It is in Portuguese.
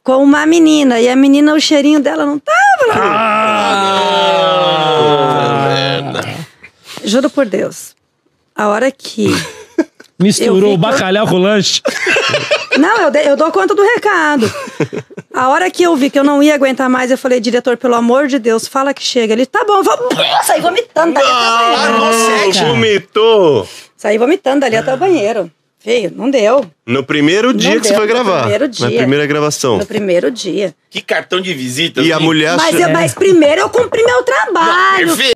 com uma menina. E a menina, o cheirinho dela não tava. Juro por Deus. A hora que... Misturou o bacalhau com o lanche. Não, eu dou conta do recado. A hora que eu vi que eu não ia aguentar mais, eu falei, diretor, pelo amor de Deus, fala que chega. Ele, tá bom, vou sair vomitando dali até o banheiro. Vomitou! Saí vomitando dali até o banheiro. Feio, não deu. No primeiro dia que você foi gravar. No primeiro dia. Na primeira gravação. No primeiro dia. Que cartão de visita. E a mulher... Mas primeiro eu cumpri meu trabalho. Perfeito.